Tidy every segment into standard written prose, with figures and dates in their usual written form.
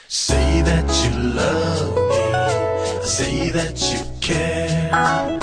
Say that you love me, say that you care.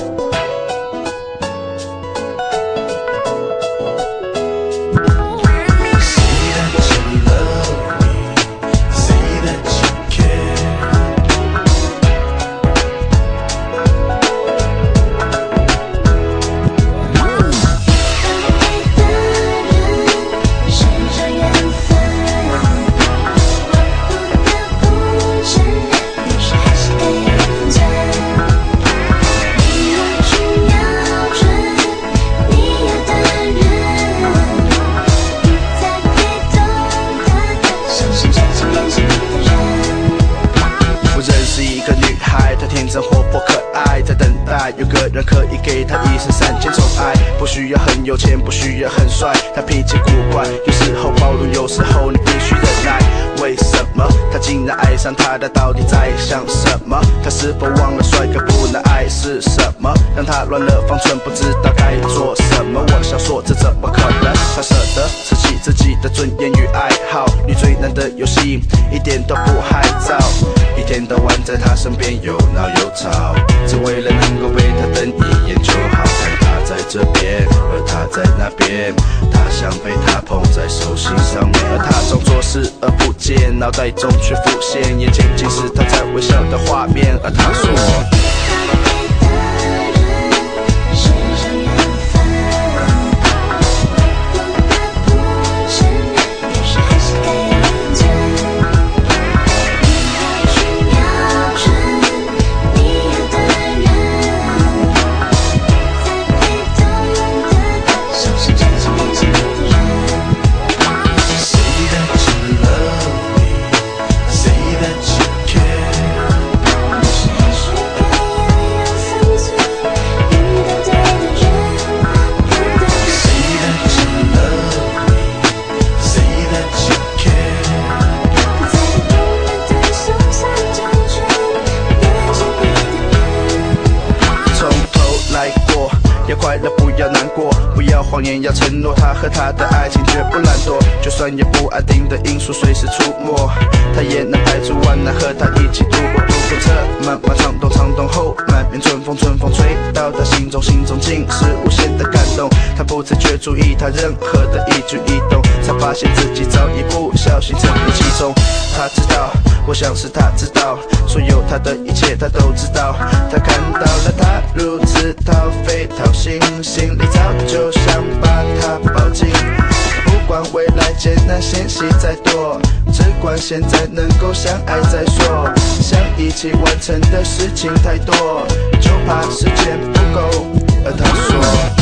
天真活泼可爱，在等待有个人可以给她一生3000宠爱。不需要很有钱，不需要很帅，她脾气古怪，有时候暴露，有时候你必须忍耐。为什么她竟然爱上他？她到底在想什么？她是否忘了帅哥不能爱是什么？让她乱了方寸，不知道该做什么。我想说，这怎么可能？她舍得舍弃自己的尊严与爱好，你最难的游戏一点都不害臊，一天到晚在她身边有闹有吵，只为了能够被她瞪一眼就好。看她在这边，而她在那边，她想被她捧在手心上面，而她装作视而不见，脑袋中却浮现眼前尽是她在微笑的画面，而她说。要快乐，不要难过，不要谎言，要承诺。他和他的爱情绝不懒惰，就算有不安定的因素随时出没，他也能排除万难，和他一起度过。度过这漫漫长冬，长冬后满面春风，春风吹到他心中，心中尽是无限的感动。他不自觉注意他任何的一举一动，才发现自己早已不小心沉溺其中。他知道，我想是他知道，所有他的一切他都知道。他看到了他如此掏肺掏心，心里早就想把他抱紧。不管未来艰难险险再多，只管现在能够相爱再说。想一起完成的事情太多，就怕时间不够。而他说。